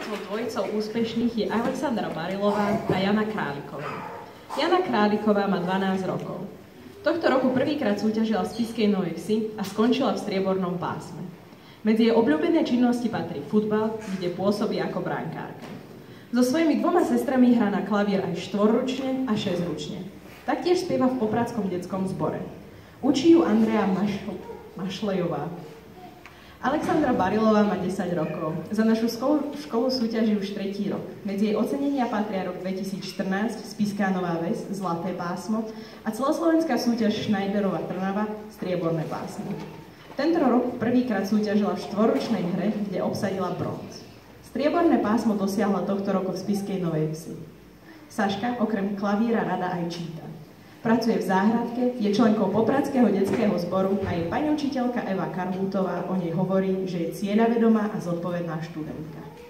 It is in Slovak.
spoločnou dvojicou úspešných je Alexandra Barilová a Jana Králiková. Jana Králiková má 12 rokov. Tohto roku prvýkrát súťažila v Spišskej Novej Vsi a skončila v striebornom pásme. Medzi jej obľúbené činnosti patrí futbal, kde pôsobí ako brankárka. So svojimi dvoma sestrami hrá na klavír aj 4-ručne a 6-ručne. Taktiež spieva v popradskom detskom zbore. Učí ju Andrea Mašlejová. Alexandra Barilová má 10 rokov. Za našu školu súťaží už 3. rok. Medzi jej ocenenia patria rok 2014 Spišská Nová Ves, zlaté pásmo a celoslovenská súťaž Schneiderova Trnava, strieborné pásmo. Tento rok prvýkrát súťažila v 4-ručnej hre, kde obsadila bronz. Strieborné pásmo dosiahla tohto roku v Spišskej Novej Vsi. Saška okrem klavíra rada aj číta. Pracuje v záhradke, je členkou popradského detského zboru a jej pani učiteľka Eva Karlútová o nej hovorí, že je cieľavedomá a zodpovedná študentka.